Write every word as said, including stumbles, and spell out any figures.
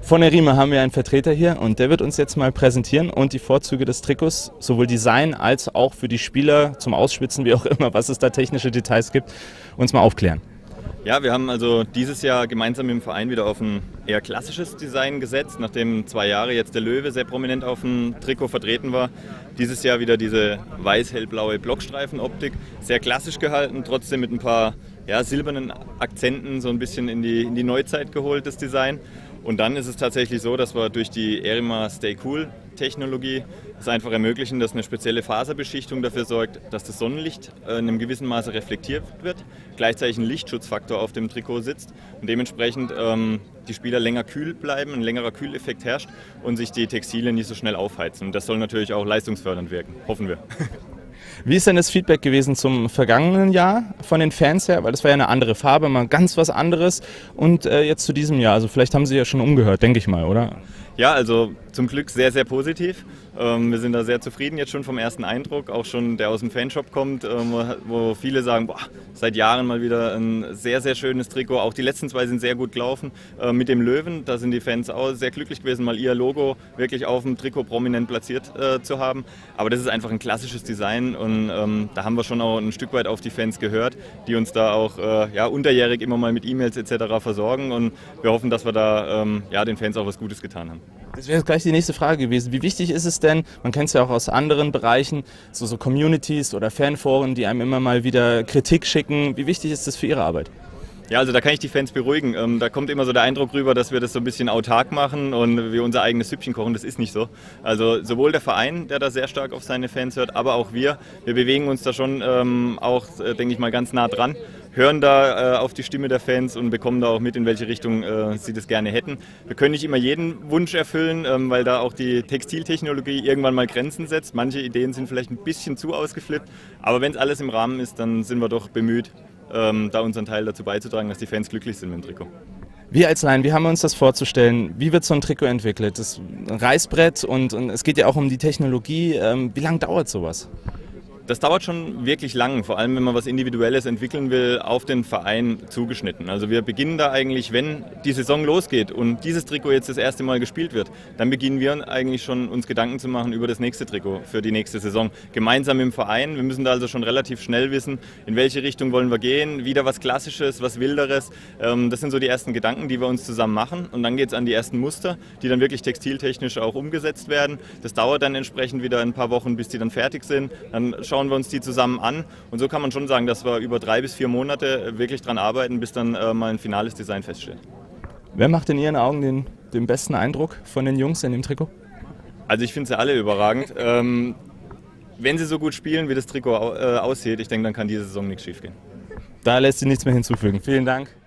Von der Riemer haben wir einen Vertreter hier und der wird uns jetzt mal präsentieren und die Vorzüge des Trikots, sowohl Design als auch für die Spieler zum Ausschwitzen, wie auch immer, was es da technische Details gibt, uns mal aufklären. Ja, wir haben also dieses Jahr gemeinsam im Verein wieder auf ein eher klassisches Design gesetzt, nachdem zwei Jahre jetzt der Löwe sehr prominent auf dem Trikot vertreten war. Dieses Jahr wieder diese weiß-hellblaue Blockstreifenoptik, sehr klassisch gehalten, trotzdem mit ein paar ja, silbernen Akzenten so ein bisschen in die, in die Neuzeit geholt, das Design. Und dann ist es tatsächlich so, dass wir durch die Erima Stay Cool Technologie es einfach ermöglichen, dass eine spezielle Faserbeschichtung dafür sorgt, dass das Sonnenlicht in einem gewissen Maße reflektiert wird, gleichzeitig ein Lichtschutzfaktor auf dem Trikot sitzt und dementsprechend ähm, die Spieler länger kühl bleiben, ein längerer Kühleffekt herrscht und sich die Textilien nicht so schnell aufheizen. Und das soll natürlich auch leistungsfördernd wirken, hoffen wir. Wie ist denn das Feedback gewesen zum vergangenen Jahr von den Fans her? Weil das war ja eine andere Farbe, mal ganz was anderes. Und äh, jetzt zu diesem Jahr, also vielleicht haben Sie ja schon umgehört, denke ich mal, oder? Ja, also zum Glück sehr, sehr positiv. Ähm, wir sind da sehr zufrieden jetzt schon vom ersten Eindruck, auch schon der aus dem Fanshop kommt, ähm, wo viele sagen, boah, seit Jahren mal wieder ein sehr, sehr schönes Trikot. Auch die letzten zwei sind sehr gut gelaufen. Äh, mit dem Löwen, da sind die Fans auch sehr glücklich gewesen, mal ihr Logo wirklich auf dem Trikot prominent platziert äh, zu haben. Aber das ist einfach ein klassisches Design und ähm, da haben wir schon auch ein Stück weit auf die Fans gehört, die uns da auch äh, ja, unterjährig immer mal mit E-Mails et cetera versorgen und wir hoffen, dass wir da ähm, ja, den Fans auch was Gutes getan haben. Das wäre gleich die nächste Frage gewesen. Wie wichtig ist es denn, man kennt es ja auch aus anderen Bereichen, so, so Communities oder Fanforen, die einem immer mal wieder Kritik schicken. Wie wichtig ist das für Ihre Arbeit? Ja, also da kann ich die Fans beruhigen. Ähm, da kommt immer so der Eindruck rüber, dass wir das so ein bisschen autark machen und wir unser eigenes Süppchen kochen. Das ist nicht so. Also sowohl der Verein, der da sehr stark auf seine Fans hört, aber auch wir. Wir bewegen uns da schon ähm, auch, äh, denke ich mal, ganz nah dran, hören da äh, auf die Stimme der Fans und bekommen da auch mit, in welche Richtung äh, sie das gerne hätten. Wir können nicht immer jeden Wunsch erfüllen, ähm, weil da auch die Textiltechnologie irgendwann mal Grenzen setzt. Manche Ideen sind vielleicht ein bisschen zu ausgeflippt, aber wenn es alles im Rahmen ist, dann sind wir doch bemüht, ähm, da unseren Teil dazu beizutragen, dass die Fans glücklich sind mit dem Trikot. Wir als Laien, wie haben wir uns das vorzustellen? Wie wird so ein Trikot entwickelt? Das ist ein Reißbrett und, und es geht ja auch um die Technologie. Ähm, wie lange dauert sowas? Das dauert schon wirklich lang, vor allem wenn man was Individuelles entwickeln will, auf den Verein zugeschnitten. Also wir beginnen da eigentlich, wenn die Saison losgeht und dieses Trikot jetzt das erste Mal gespielt wird, dann beginnen wir eigentlich schon uns Gedanken zu machen über das nächste Trikot für die nächste Saison. Gemeinsam im Verein, wir müssen da also schon relativ schnell wissen, in welche Richtung wollen wir gehen, wieder was Klassisches, was Wilderes. Das sind so die ersten Gedanken, die wir uns zusammen machen und dann geht es an die ersten Muster, die dann wirklich textiltechnisch auch umgesetzt werden. Das dauert dann entsprechend wieder ein paar Wochen, bis die dann fertig sind. Dann schauen wir uns die zusammen an und so kann man schon sagen, dass wir über drei bis vier Monate wirklich dran arbeiten, bis dann äh, mal ein finales Design feststeht. Wer macht in Ihren Augen den, den besten Eindruck von den Jungs in dem Trikot? Also ich finde sie alle überragend. Ähm, wenn sie so gut spielen, wie das Trikot äh, aussieht, ich denke, dann kann diese Saison nichts schief gehen. Da lässt sich nichts mehr hinzufügen. Vielen Dank.